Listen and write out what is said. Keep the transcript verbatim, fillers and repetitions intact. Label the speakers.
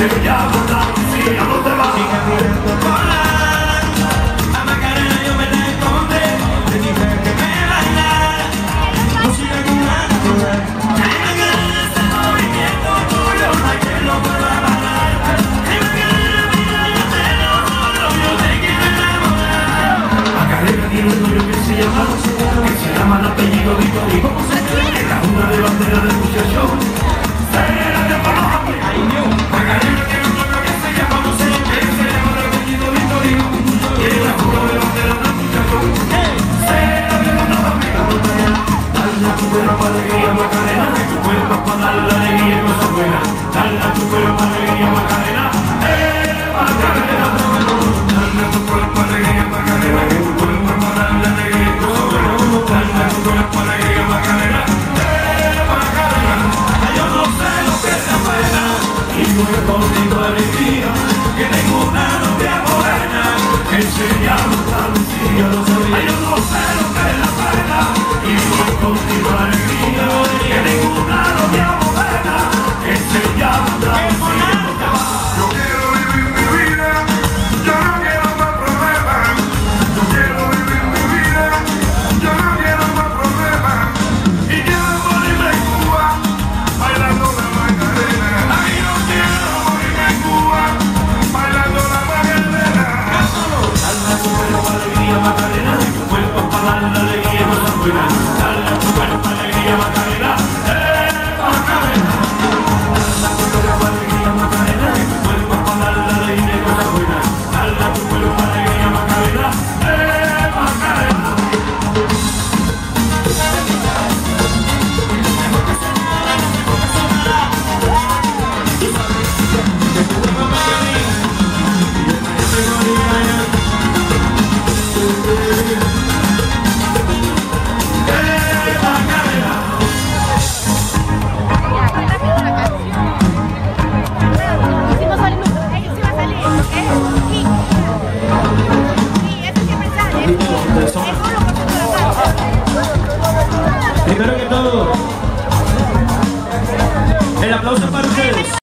Speaker 1: se llama Andalucía, ¿dónde va? Sigue mirando por la a Macarena yo me la encontré, le dije que me bailara, música cubana, ay Macarena ese movimiento tuyo, no hay quien lo pueda parar, ay Macarena mira yo te lo juro, yo te quiero enamorar. Macarena tiene un novio que se llama, que se llama el apellido Vitor, y como se cree que la una de bandera del muchacho. Macarena tiene un novio que se llama José, que se llama el apellido Victorino, y en la jura de bandera del muchacho. Se la veo los amigos, dale a tu cuerpo alegría Macarena, que tu cuerpo es para darle alegría y cosas buenas. Dale a tu cuerpo alegría Macarena, eh Macarena, dale a tu cuerpo alegría Macarena, que tu cuerpo es para darle alegría y cosas buenas. Dale a tu cuerpo alegría Macarena, eh Macarena, yo no sé lo que es la pena. Y no es contigo alegría, que tengo una novia morena, que se llama Andalucía, lo sabía. Ay, yo no sé lo que es la pena. Y no es contigo alegría, que tengo una novia morena, que se llama Andalucía. Yo quiero vivir mi vida, yo no quiero más problemas. Yo quiero vivir mi vida, yo no quiero más problemas. Y quiero morirme en Cuba, bailando la Macarena. Ay, yo quiero morirme en Cuba, bailando la Macarena. Dale a tu cuerpo alegría Macarena, que tu cuerpo es para darle alegría y cosas buenas. Dale a tu cuerpo alegría Macarena, eh Macarena. Dale a tu cuerpo alegría Macarena, que tu cuerpo es para darle alegría y cosas buenas. Dale a tu cuerpo alegría Macarena, eh Macarena.
Speaker 2: Primero que todo, el aplauso para ustedes.